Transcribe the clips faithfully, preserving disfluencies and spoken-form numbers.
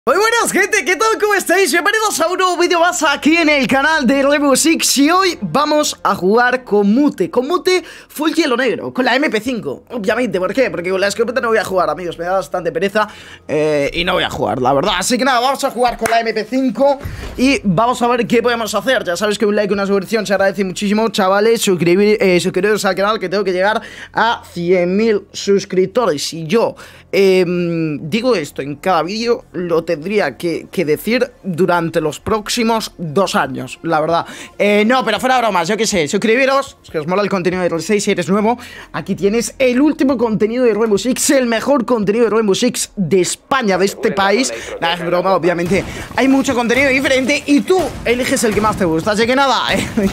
Muy buenas gente, ¿qué tal? ¿Cómo estáis? Bienvenidos a un nuevo vídeo más aquí en el canal de Rainbow Six. Y hoy vamos a jugar con Mute, con Mute full hielo negro, con la M P cinco. Obviamente, ¿por qué? Porque con la escopeta no voy a jugar, amigos, me da bastante pereza eh, y no voy a jugar, la verdad. Así que nada, vamos a jugar con la M P cinco y vamos a ver qué podemos hacer. Ya sabéis que un like y una suscripción se agradece muchísimo, chavales. Suscribir, eh, suscribiros al canal, que tengo que llegar a cien mil suscriptores. Y yo eh, digo esto en cada vídeo, lo tendría que, que decir durante los próximos dos años, la verdad. Eh, no, pero fuera bromas, yo qué sé, suscribiros, si os mola el contenido de R seis, si eres nuevo, aquí tienes el último contenido de Rainbow Six, el mejor contenido de Rainbow Six de España, de este país. Nada, es broma, obviamente. Hay mucho contenido diferente y tú eliges el que más te gusta, así que nada.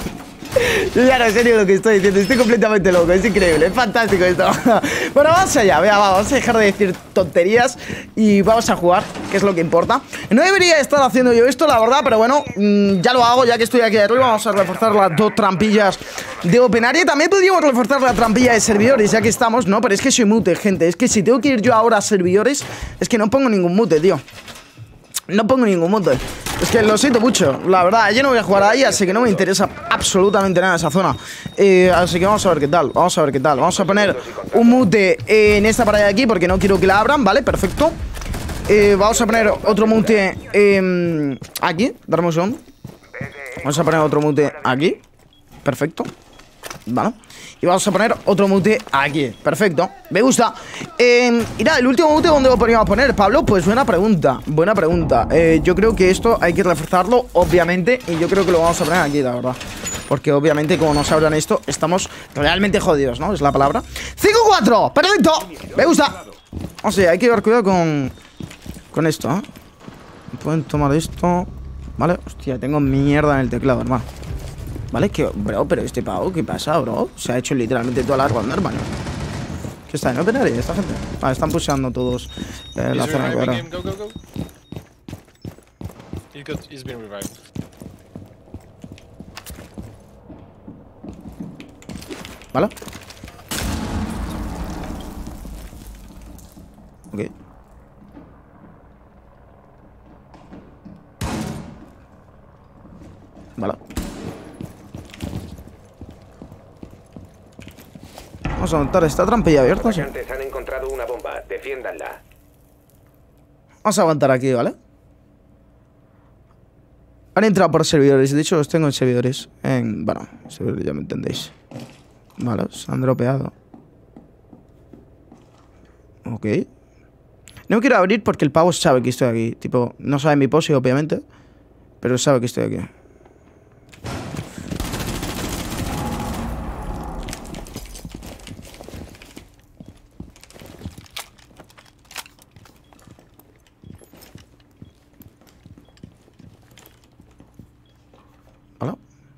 Yo ya no sé ni lo que estoy diciendo, estoy completamente loco, es increíble, es fantástico esto. Bueno, vamos allá, vea, vamos a dejar de decir tonterías y vamos a jugar, que es lo que importa. No debería estar haciendo yo esto, la verdad, pero bueno, mmm, ya lo hago, ya que estoy aquí arriba. Vamos a reforzar las dos trampillas de Open Area. También podríamos reforzar la trampilla de servidores, ya que estamos, ¿no? Pero es que soy mute, gente, es que si tengo que ir yo ahora a servidores, es que no pongo ningún mute, tío. No pongo ningún mute. Es que lo siento mucho, la verdad, yo no voy a jugar ahí, así que no me interesa absolutamente nada esa zona. eh, Así que vamos a ver qué tal, vamos a ver qué tal. Vamos a poner un mute en esta pared de aquí porque no quiero que la abran, ¿vale? Perfecto. eh, Vamos a poner otro mute eh, aquí, darme un segundo. Vamos a poner otro mute aquí. Perfecto. Vale. Y vamos a poner otro mute aquí. Perfecto, me gusta. eh, Y nada, el último mute, ¿dónde lo podríamos poner, Pablo? Pues buena pregunta, buena pregunta. eh, Yo creo que esto hay que reforzarlo, obviamente. Y yo creo que lo vamos a poner aquí, la verdad. Porque obviamente como nos abran esto, estamos realmente jodidos, ¿no? Es la palabra. cinco cuatro, perfecto, me gusta. O sea, hay que llevar cuidado con Con esto, ¿eh? Pueden tomar esto. Vale, hostia, tengo mierda en el teclado, hermano. Vale, que, bro, pero este pavo, ¿qué pasa, bro? Se ha hecho literalmente toda la ronda, hermano. ¿Qué está en Open Area esta gente? Vale, están pusheando todos eh, la zona cuadrada. Vale. Ok. Vale. Vamos a montar esta trampilla abierta, ¿sí? Han encontrado una bomba, defiéndanla. Vamos a aguantar aquí, ¿vale? Han entrado por servidores, de hecho los tengo en servidores. En, bueno, servidores, ya me entendéis. Vale, se han dropeado. Ok. No quiero abrir porque el pavo sabe que estoy aquí. Tipo, no sabe mi pose, obviamente, pero sabe que estoy aquí. Hola.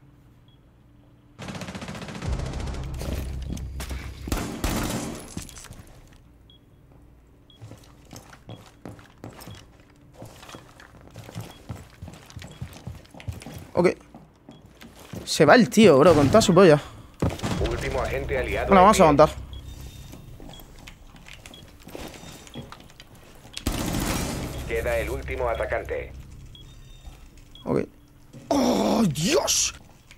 Ok. Se va el tío, bro, con toda su polla. Último agente aliado. Bueno, vamos a aguantar. Queda el último atacante. Ok. ¡Oh, Dios!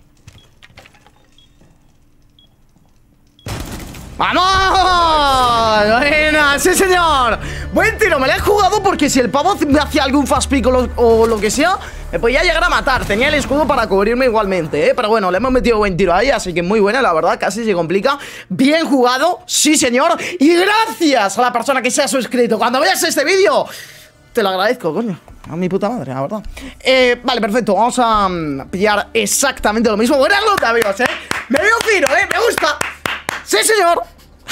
¡Vamos! ¡Buena! ¡Sí, señor! Buen tiro, me la he jugado porque si el pavo me hacía algún fast pick o lo, o lo que sea, me podía llegar a matar. Tenía el escudo para cubrirme igualmente, ¿eh? Pero bueno, le hemos metido buen tiro ahí, así que muy buena, la verdad, casi se complica. Bien jugado, sí, señor. Y gracias a la persona que se ha suscrito. Cuando veas este vídeo, te lo agradezco, coño. A mi puta madre, la verdad. eh, Vale, perfecto, vamos a um, pillar exactamente lo mismo. Buena nota, amigos, ¿eh? Me veo fino, ¿eh? Me gusta. ¡Sí, señor!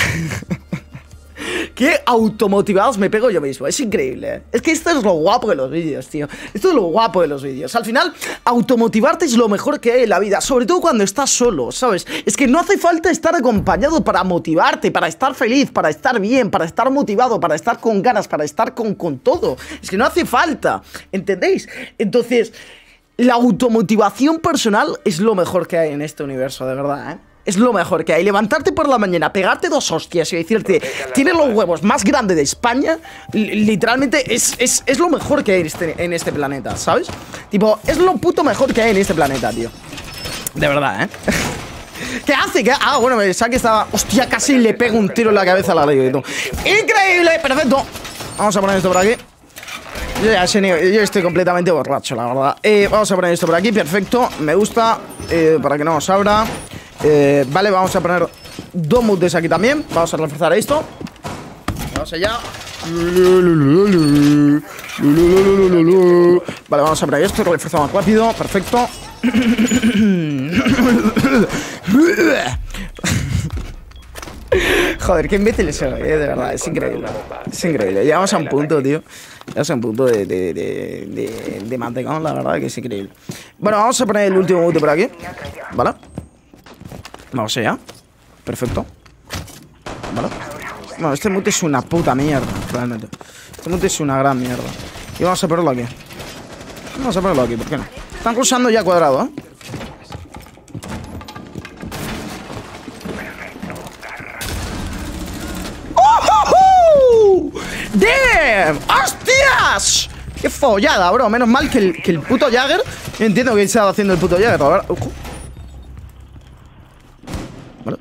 Qué automotivados me pego yo mismo, es increíble, ¿eh? Es que esto es lo guapo de los vídeos, tío. Esto es lo guapo de los vídeos. Al final, automotivarte es lo mejor que hay en la vida, sobre todo cuando estás solo, ¿sabes? Es que no hace falta estar acompañado para motivarte, para estar feliz, para estar bien, para estar motivado, para estar con ganas, para estar con, con todo. Es que no hace falta, ¿entendéis? Entonces, la automotivación personal es lo mejor que hay en este universo, de verdad, ¿eh? Es lo mejor que hay. Levantarte por la mañana, pegarte dos hostias y decirte, tienes los huevos más grandes de España. Literalmente es, es, es lo mejor que hay en este, en este planeta, ¿sabes? Tipo, es lo puto mejor que hay en este planeta, tío. De verdad, ¿eh? ¿Qué hace? ¿Qué? Ah, bueno, me saqué que estaba... Hostia, casi le pego un tiro en la cabeza a la ley. ¡Increíble! Perfecto. Vamos a poner esto por aquí. Yo ya sé, yo estoy completamente borracho, la verdad. eh, Vamos a poner esto por aquí, perfecto. Me gusta, eh, para que no nos abra. eh, Vale, vamos a poner dos mutes aquí también. Vamos a reforzar esto. Vamos allá. Vale, vamos a poner esto, reforzamos rápido, perfecto. Joder, qué imbécil soy, eh, de verdad, es increíble. Es increíble, llegamos a un punto, tío. Llegamos a un punto de, de, de, de, de mantecón, la verdad, que es increíble. Bueno, vamos a poner el último mute por aquí. Vale. Vamos allá. Perfecto. Vale. Bueno, este mute es una puta mierda, realmente. Este mute es una gran mierda. Y vamos a ponerlo aquí. Vamos a ponerlo aquí, ¿por qué no? Están cruzando ya cuadrado, ¿eh? ¡Oh! ¡Damn! ¡Hostias! ¡Qué follada, bro! Menos mal que el, que el puto Jagger... Yo entiendo que estaba haciendo el puto Jagger. A ver... Ojo. Vale.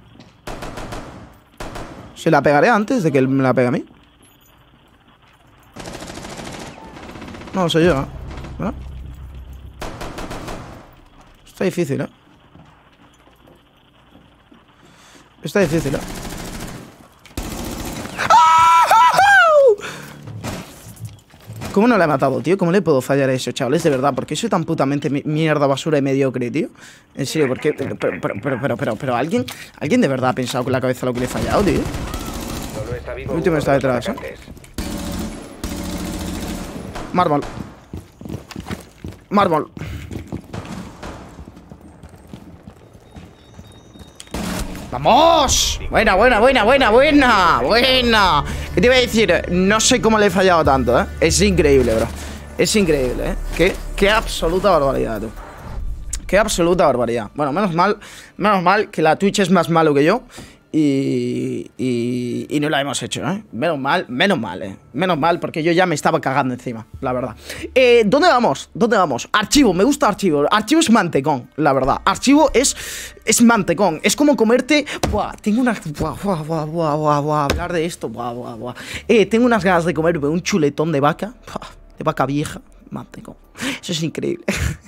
Se la pegaré antes de que él me la pegue a mí. No lo sé yo, ¿eh? ¿Vale? Está difícil, ¿eh? Está difícil, ¿eh? ¿Cómo no le he matado, tío? ¿Cómo le puedo fallar a eso, chavales? De verdad, ¿por qué soy tan putamente mierda, basura y mediocre, tío? En serio, ¿por qué? Pero, pero, pero, pero, pero, pero ¿alguien, alguien de verdad ha pensado con la cabeza lo que le he fallado, tío. El último está detrás, ¿eh? Mármol. Mármol. ¡Vamos! Buena, buena, buena, buena, buena. Buena. ¿Qué te iba a decir? No sé cómo le he fallado tanto, ¿eh? Es increíble, bro. Es increíble, ¿eh? Qué, qué absoluta barbaridad, tú. Qué absoluta barbaridad. Bueno, menos mal, menos mal que la Twitch es más malo que yo. Y, y, y no la hemos hecho, ¿eh? Menos mal, menos mal, ¿eh? Menos mal, porque yo ya me estaba cagando encima, la verdad. eh, ¿Dónde vamos? ¿Dónde vamos? Archivo, me gusta archivo. Archivo es mantecón, la verdad. Archivo es, es mantecón. Es como comerte... Buah, tengo unas... Buah, buah, buah, buah, buah, buah. Hablar de esto, buah, buah, buah. Eh, tengo unas ganas de comerme un chuletón de vaca. Buah, de vaca vieja, mantecón. Eso es increíble.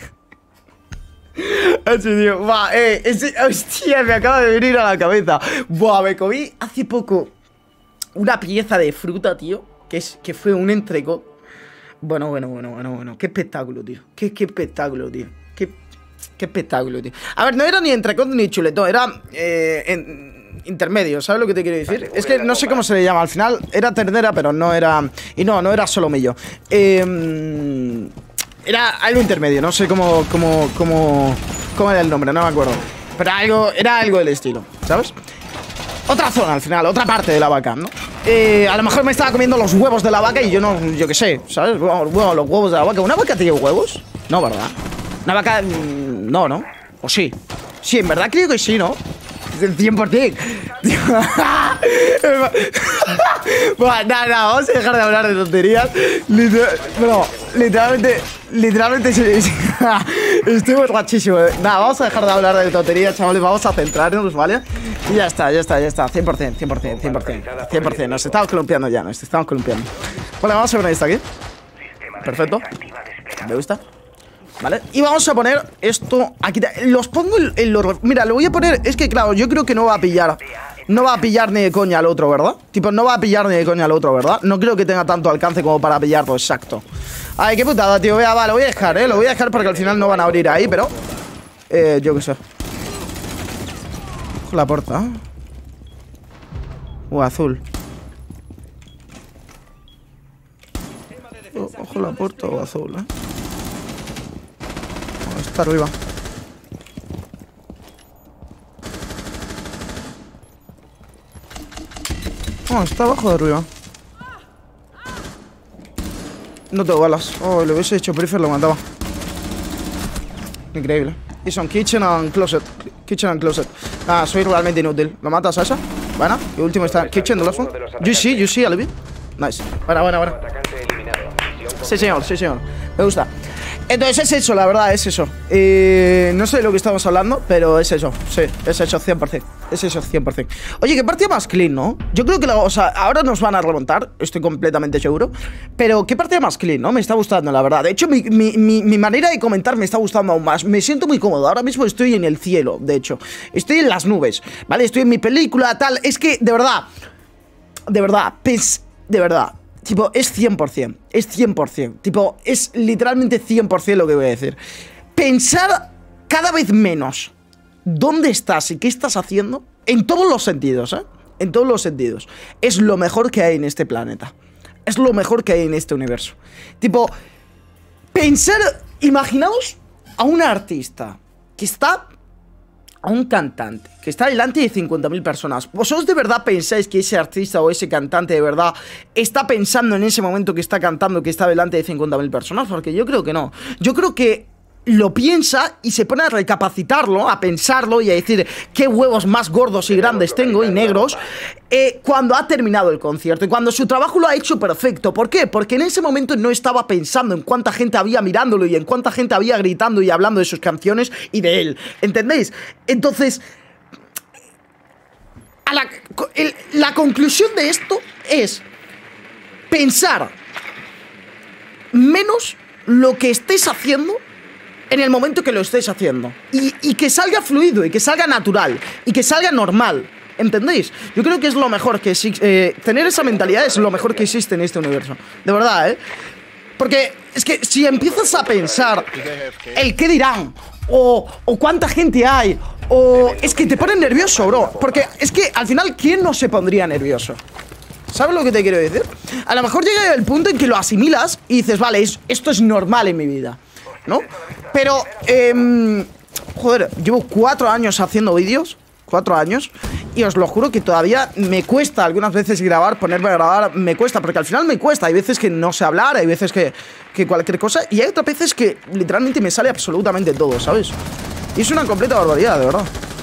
Así, tío. Buah, eh, ese, hostia, me acaba de venir a la cabeza. Buah, me comí hace poco una pieza de fruta, tío, que, es, que fue un entrecot. Bueno, bueno, bueno, bueno, bueno. Qué espectáculo, tío. Qué, qué espectáculo, tío. Qué, qué espectáculo, tío. A ver, no era ni entrecot ni chuletón. Era eh, en, intermedio, ¿sabes lo que te quiero decir? Es que no sé cómo se le llama. Al final era ternera, pero no era... Y no, no era solomillo. Eh... Era algo intermedio, no sé cómo, cómo, cómo, cómo era el nombre, no me acuerdo. Pero algo, era algo del estilo, ¿sabes? Otra zona al final, otra parte de la vaca, ¿no? Eh, a lo mejor me estaba comiendo los huevos de la vaca y yo no, yo qué sé, ¿sabes? Bueno, los huevos de la vaca. ¿Una vaca tiene huevos? No, ¿verdad? Una vaca... No, ¿no? ¿O sí? Sí, en verdad creo que sí, ¿no? cien por cien. Bueno, nada, nada, vamos a dejar de hablar de tonterías. Literal, no, literalmente, literalmente estoy borrachísimo. Nada, vamos a dejar de hablar de tonterías, chavales. Vamos a centrarnos, ¿vale? Y ya está, ya está, ya está. cien por cien, cien por cien, cien por cien, cien por cien. Nos estamos columpiando ya, nos estamos columpiando. Vale, vamos a poner esto aquí. Perfecto. Me gusta. ¿Vale? Y vamos a poner esto aquí. Los pongo en los... Mira, lo voy a poner... Es que claro, yo creo que no va a pillar. No va a pillar ni de coña al otro, ¿verdad? Tipo, no va a pillar ni de coña al otro, ¿verdad? No creo que tenga tanto alcance como para pillarlo exacto. Ay, qué putada, tío. Vea, va, lo voy a dejar, ¿eh? Lo voy a dejar porque al final no van a abrir ahí, pero... Eh, yo qué sé. Ojo la puerta. O azul. O, ojo la puerta o azul, ¿eh? Está arriba. Oh, está abajo de arriba. No tengo balas. Oh, le hubiese hecho prefer, lo mataba. Increíble. Y son kitchen and closet. Kitchen and closet. Ah, soy realmente inútil. ¿Lo matas a esa? Bueno, y último está kitchen, the last one. You see, you see, Alibi. Nice. Bueno, bueno, bueno. Sí, señor, sí, señor. Me gusta. Entonces es eso, la verdad, es eso. eh, No sé de lo que estamos hablando, pero es eso. Sí, es eso, cien por cien. Es eso, cien por cien. Oye, qué partida más clean, ¿no? Yo creo que, la, o sea, ahora nos van a remontar. Estoy completamente seguro. Pero qué partida más clean, ¿no? Me está gustando, la verdad. De hecho, mi, mi, mi, mi manera de comentar me está gustando aún más. Me siento muy cómodo. Ahora mismo estoy en el cielo, de hecho. Estoy en las nubes, ¿vale? Estoy en mi película, tal. Es que, de verdad De verdad, pens de verdad Tipo, es cien por cien, es cien por cien. Tipo, es literalmente cien por cien lo que voy a decir. Pensar cada vez menos dónde estás y qué estás haciendo, en todos los sentidos, ¿eh? En todos los sentidos. Es lo mejor que hay en este planeta. Es lo mejor que hay en este universo. Tipo, pensar, imaginaos a un artista que está... a un cantante que está delante de cincuenta mil personas. ¿Vosotros de verdad pensáis que ese artista o ese cantante de verdad está pensando en ese momento que está cantando que está delante de cincuenta mil personas? Porque yo creo que no. Yo creo que lo piensa y se pone a recapacitarlo, a pensarlo y a decir qué huevos más gordos y grandes tengo y negros eh, cuando ha terminado el concierto y cuando su trabajo lo ha hecho perfecto. ¿Por qué? Porque en ese momento no estaba pensando en cuánta gente había mirándolo y en cuánta gente había gritando y hablando de sus canciones y de él. ¿Entendéis? Entonces, a la, el, la conclusión de esto es pensar menos lo que estés haciendo en el momento que lo estés haciendo y, y que salga fluido y que salga natural y que salga normal, ¿entendéis? Yo creo que es lo mejor que eh, tener esa mentalidad es lo mejor que existe en este universo. De verdad, ¿eh? Porque es que si empiezas a pensar el qué dirán o, o cuánta gente hay o... es que te pone nervioso, bro. Porque es que al final, ¿quién no se pondría nervioso? ¿Sabes lo que te quiero decir? A lo mejor llega el punto en que lo asimilas y dices, vale, es, esto es normal en mi vida, ¿no? Pero, eh, joder, llevo cuatro años haciendo vídeos. Cuatro años. Y os lo juro que todavía me cuesta algunas veces grabar, ponerme a grabar. Me cuesta, porque al final me cuesta. Hay veces que no sé hablar, hay veces que, que cualquier cosa. Y hay otras veces que literalmente me sale absolutamente todo, ¿sabes? Y es una completa barbaridad, de verdad.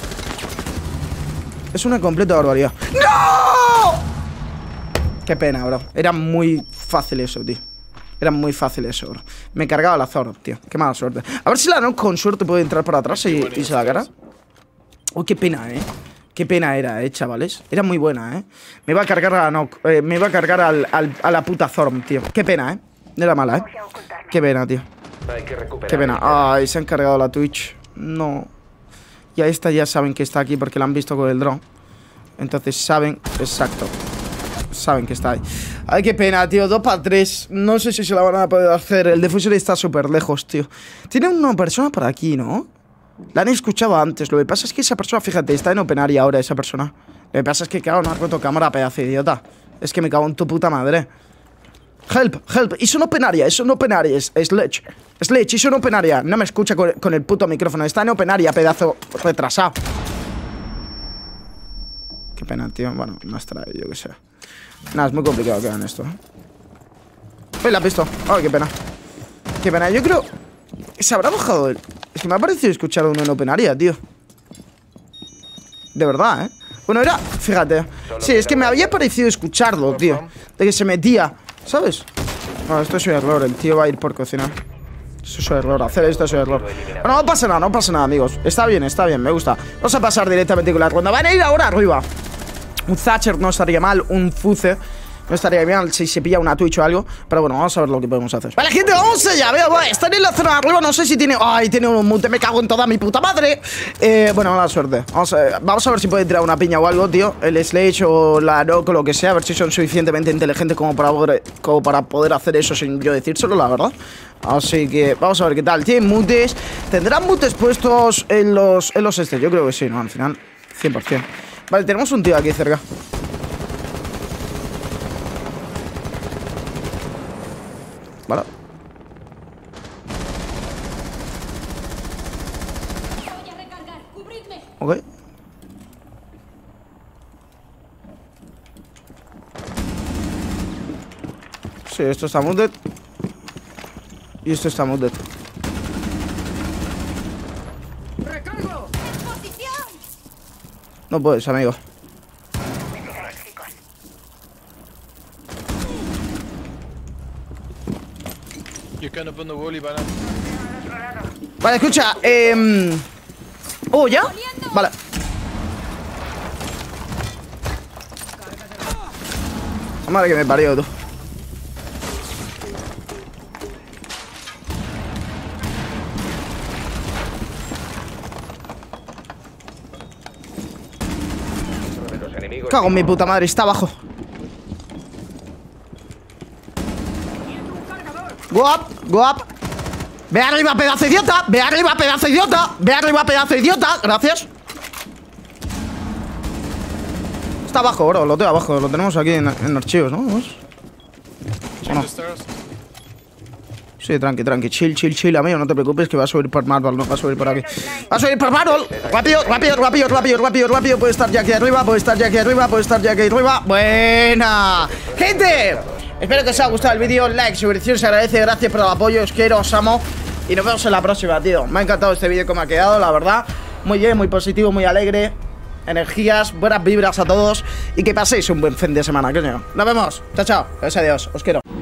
Es una completa barbaridad. ¡No! Qué pena, bro. Era muy fácil eso, tío. Era muy fácil eso, bro. Me cargaba la Zoro, tío. Qué mala suerte. A ver si la no con suerte puede entrar por atrás y, y se la cara. Oh, qué pena, eh. Qué pena era, eh, chavales. Era muy buena, eh. Me iba a cargar a la no, eh, me iba a cargar al, al, a la puta Zorm, tío. Qué pena, eh. Era mala, eh. Qué pena, tío. Qué pena. Ay, se han cargado la Twitch. No. Y a esta ya saben que está aquí porque la han visto con el dron. Entonces saben, exacto. Saben que está ahí. Ay, qué pena, tío. Dos para tres. No sé si se la van a poder hacer. El defusor está súper lejos, tío. Tiene una persona por aquí, ¿no? La han escuchado antes. Lo que pasa es que esa persona, fíjate, está en open area ahora, esa persona. Lo que pasa es que, claro, no ha roto cámara, pedazo de idiota. Es que me cago en tu puta madre. Help, help. Eso no open area, eso no open area. Es Sledge. Sledge, eso no open area. No me escucha con, con el puto micrófono. Está en open area, pedazo retrasado. Qué pena, tío. Bueno, no estará ahí, yo que sé. Nada, es muy complicado que hagan esto. ¡Eh, la ha visto! ¡Ay, qué pena! ¡Qué pena! Yo creo... ¿Se habrá bajado el...? Es que me ha parecido escuchar uno en open area, tío. De verdad, ¿eh? Bueno, era... Fíjate. Sí, es que me había parecido escucharlo, tío. De que se metía, ¿sabes? No, esto es un error. El tío va a ir por cocinar. Eso es un error. Hacer esto es un error. Bueno, no pasa nada, no pasa nada, amigos. Está bien, está bien, me gusta. Vamos a pasar directamente con la ronda. Van a ir ahora arriba. Un Thatcher no estaría mal, un Fuce no estaría mal si se pilla una Twitch o algo. Pero bueno, vamos a ver lo que podemos hacer. Vale, gente, vamos allá, veo, vale, están en la zona de arriba. No sé si tiene... Ay, tiene un mute, me cago en toda mi puta madre. eh, Bueno, mala suerte. Vamos a, vamos a ver si puede tirar una piña o algo, tío. El Sledge o la Nock o lo que sea. A ver si son suficientemente inteligentes como para poder, como para poder hacer eso sin yo decírselo, la verdad. Así que vamos a ver qué tal. Tienen mutes. ¿Tendrán mutes puestos en los, en los este? Yo creo que sí, ¿no? Al final, cien por cien. Vale, tenemos un tío aquí cerca. Vale. Ok. Sí, esto está muted. Y esto está muted. No puedes, amigo. Vale, escucha, eh... Oh, ¿ya? Vale. Madre que me parió, tú. Cago en mi puta madre, está abajo. Go up, go up. Ve arriba, pedazo de idiota. Ve arriba, pedazo de idiota. Ve arriba, pedazo de idiota. Gracias. Está abajo, bro, lo tengo abajo. Lo tenemos aquí en, en archivos, ¿no? ¿Vamos? ¿O no? Sí, tranqui, tranqui, chill, chill, chill, amigo, no te preocupes que va a subir por Marvel, no va a subir por aquí. Va a subir por Marvel. Rápido, rápido, rápido, rápido, rápido, rápido. Puede estar ya aquí arriba, puede estar ya aquí arriba, puede estar ya aquí arriba. Buena. Gente, espero que os haya gustado el vídeo. Like, suscripción se agradece, gracias por el apoyo, os quiero, os amo. Y nos vemos en la próxima, tío. Me ha encantado este vídeo como ha quedado, la verdad. Muy bien, muy positivo, muy alegre. Energías, buenas vibras a todos. Y que paséis un buen fin de semana, coño. Nos vemos, chao, chao. Gracias a Dios, os quiero.